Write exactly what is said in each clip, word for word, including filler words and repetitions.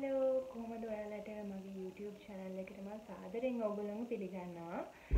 Hello කොහොමද ඔයාලට මගේ YouTube channel එකට මම සාදරයෙන් ඔයගොල්ලන්ව පිළිගන්නවා.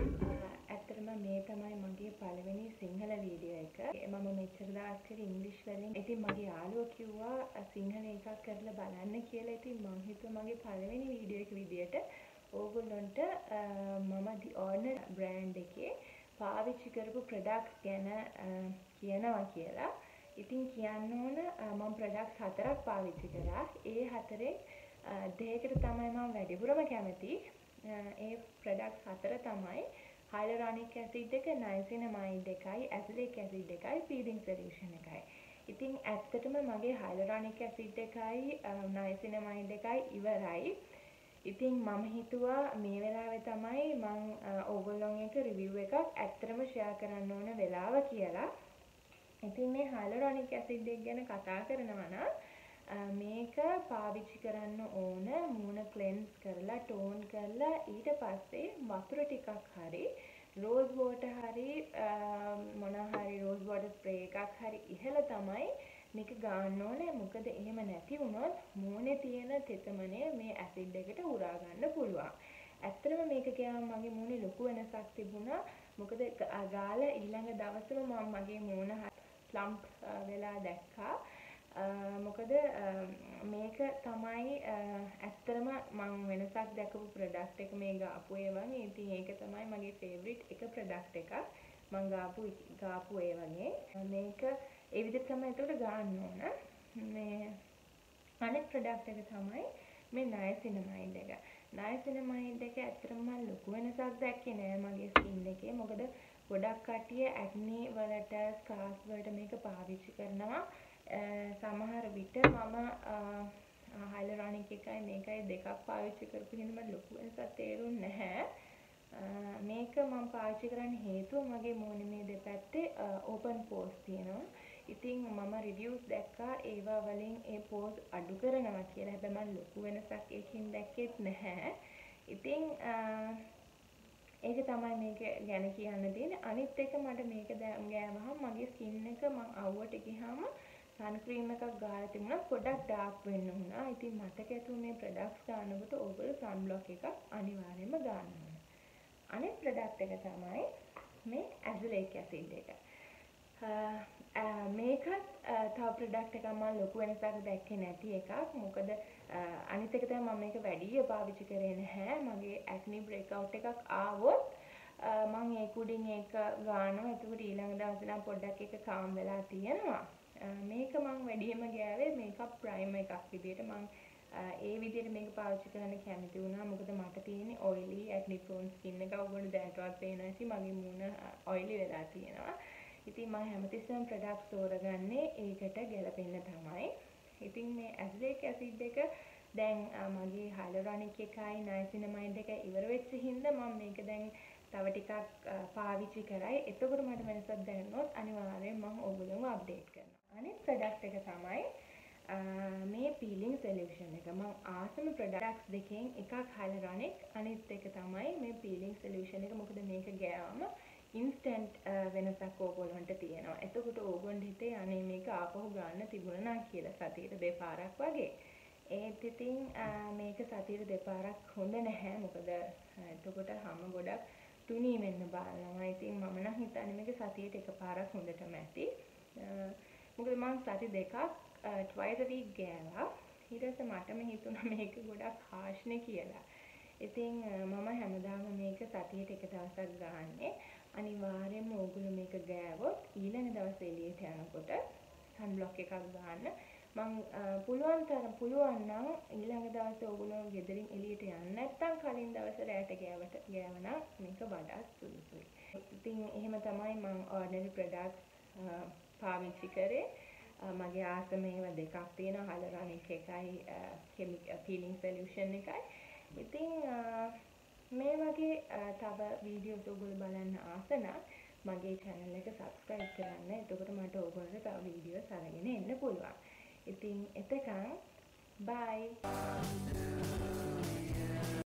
ඇත්තටම මේ තමයි මගේ පළවෙනි සිංහල වීඩියෝ එක. මම මෙච්චර දවස් කරේ ඉංග්‍රීසි වලින්. ඉතින් මගේ යාළුවා කිව්වා සිංහල එකක් කරලා බලන්න කියලා. ඉතින් මං හිතුවා මගේ පළවෙනි වීඩියෝ එක විදියට ඕගොල්ලන්ට මම The Owner brand එකේ පාවිච්චි කරපු products ගැන කියනවා කියලා. ඉතින් කියන්න ඕන මම ප්‍රොඩක්ට්ස් හතරක් පාවිච්චි කරා. ඒ හතරේ දෙකකට තමයි මම වැඩිපුරම කැමති. ඒ ප්‍රොඩක්ට්ස් හතර තමයි hyaluronic acid එක, niacinamide එකයි, azelaic acid එකයි, peeling solution එකයි. ඉතින් ඇත්තටම මගේ hyaluronic acid එකයි niacinamide එකයි ඉවරයි. ඉතින් මම හිතුවා මේ වෙලාවේ තමයි මම ඕගොල්ලොන් එක රිවිව් එකක් ඇත්තටම ෂෙයා කරන්න ඕන වෙලාව කියලා. ඉතින් මේ hyaluronic acid එක ගැන කතා කරනවා නම් මේක පාවිච්චි කරන්න ඕන මූණ ක්ලෙන්ස් කරලා ටෝන් කරලා ඊට පස්සේ වතුර ටිකක් හරි රෝස් වෝටර් හරි මොන හරි රෝස් වෝටර් ස්ප්‍රේ එකක් හරි ඉහළ තමයි මේක ගන්න ඕනේ. මොකද එහෙම නැති වුණොත් මූණේ තියෙන තෙතමනය මේ ඇසිඩ් එකට උරා ගන්න පුළුවන්. ඇත්තටම මේක ගියාම මගේ මූණේ ලොකු වෙනසක් තිබුණා. මොකද ගාලා ඊළඟ දවසේම මම මගේ මූණ ප්ලම්ප් වෙලා දැක්කා. මොකද මේක තමයි ඇත්තටම මම වෙනසක් දැකපු ප්‍රොඩක්ට් එක මේ ගාපු ඒ වගේ. ඉතින් ඒක තමයි මගේ ෆේවරිට් එක ප්‍රොඩක්ට් එකක්. මම ගාපු ගාපු ඒ වගේ. මේක ඒ විදිහට තමයි ඒකට ගන්න ඕන. මේ අනෙක් ප්‍රොඩක්ට් එක තමයි මේ niacinamide එක. niacinamide එක ඇත්තටම මම ලොකු වෙනසක් දැක්කේ නෑ මගේ ස්කින් එකේ. මොකද ගොඩක් කට්ටිය ඇක්නි වලට ස්කාර්ස් වලට මේක පාවිච්චි කරනවා. සමහර විට මම hyaluronic එකයි මේකයි දෙකක් පාවිච්චි කරපු හින්දා මට ලොකු වෙනසක් තේරුන්නේ නැහැ. මේක මම පාවිච්චි කරන්න හේතුව මගේ මූණේ මේ දෙපැත්තේ open pores තියෙනවා. ඉතින් මම රිවිව්ස් දැක්කා ඒවා වලින් ඒ pores අඩු කරනවා කියලා. හැබැයි මම ලොකු වෙනසක් ඒකින් දැක්කෙත් නැහැ. ඉතින් ඒක තමයි මේක ගැන කියන්න තියෙන්නේ. අනිත් එක මට මේක ගෑවහම මගේ ස්කින් එක මම අවුවට ගියාම sun cream එකක් ගාලා තිබුණා පොඩක් ඩාර්ක් වෙන්න වුණා. ඉතින් මතක ඇතුව මේ ප්‍රොඩක්ට්ස් ගන්නකොට ඕගොල්ලෝ sun block එකක් අනිවාර්යයෙන්ම ගන්න ඕන. අනිත් ප්‍රොඩක්ට් එක තමයි මේ azelaic acid එක. මේකත් තව ප්‍රොඩක්ට් එකක් මම ලොකු වෙනසක් දැක්කේ නැති එකක්. මොකද අනිත් එක තමයි මම මේක වැඩි පාවිච්චි කරේ නැහැ. මගේ acne breakout එකක් ආවොත් මම ඒක උඩින් ඒක ගන්නවා. එතකොට ඊළඟ දවසේ නම් පොඩ්ඩක් ඒක කාම් වෙලා තියෙනවා. මේක මම වැඩිම ගෑවේ මේකප් ප්‍රයිමර් එකක් විදියට. මම ඒ විදියට මේක පාවිච්චි කරන්න කැමති වුණා. මොකද මට තියෙන්නේ oily acne prone skin එක. ඔයගොල්ලෝ දැනටවත් පේනවා ඇති මගේ මූණ oily වෙලා තියෙනවා. ඉතින් මම හැමතිස්සෙම ප්‍රොඩක්ට්ස් තෝරගන්නේ ඒකට ගැලපෙන්න තමයි. ඉතින් මේ azelaic acid එක දැන් මගේ hyaluronic එකයි niacinamide එකයි ඉවර වෙච්ච හින්දා මම මේක දැන් තව ටිකක් පාවිච්චි කරයි. එතකොට මට වෙනසක් දැනුනොත් අනිවාර්යයෙන් මම ඔයගොල්ලෝව අප්ඩේට් කරනවා. අනිත් ප්‍රොඩක්ට් එක තමයි මේ peeling solution එක. මම ආසම ප්‍රොඩක්ට්ස් දෙකෙන් එකක් hyaluronic අනිත් එක තමයි මේ peeling solution එක. මොකද මේක ගෑවම instant වෙනසක් ඕගොල්ලන්ට තියෙනවා. එතකොට ඕගොල්ලන්ට හිතේ අනේ මේක ආපහු ගන්න තිබුණා නා කියලා සතියට දෙපාරක් වගේ. ඒත් ඉතින් මේක සතියට දෙපාරක් හොඳ නැහැ. මොකද එතකොට හැම ගොඩක් තුනී වෙන්න බලනවා. ඉතින් මම නම් හිතන්නේ මේක සතියට එකපාරක් හොඳටම ඇති. මොකද මම සති දෙකක් twice a week ගෑවා. ඊට පස්සේ මටම හිතුණා මේක ගොඩක් harshනේ කියලා. ඉතින් මම හැමදාම මේක සතියට එක දවසක් ගන්නෙ. අනිවාර්යයෙන්ම ඕගොල්ලෝ මේක ගෑවොත් ඊළඟ දවසේ එළියට යනකොට sun block එකක් ගන්න. මම පුළුවන් තරම් පුළුවන් නම් ඊළඟ දවසේ ඕගොල්ලෝ ගෙදරින් එළියට යන්න නැත්නම් කලින් දවසේ රැට ගෑවට ගෑවනම් මේක වඩාත් සුදුසුයි. ඉතින් එහෙම තමයි මම ordinary products පාවිච්චි කරේ. මගේ ආසම ඒවා දෙකක් තියෙනවා hyaluronic එකයි chemical peeling solution එකයි. ඉතින් මේ වගේ තව වීඩියෝස් ඔයගොල්ලෝ බලන්න ආස නම් මගේ channel එක subscribe කරන්න. එතකොට මට ඔයගොල්ලන්ට තව වීඩියෝස් අරගෙන එන්න පුළුවන්. ඉතින් එතකන් bye.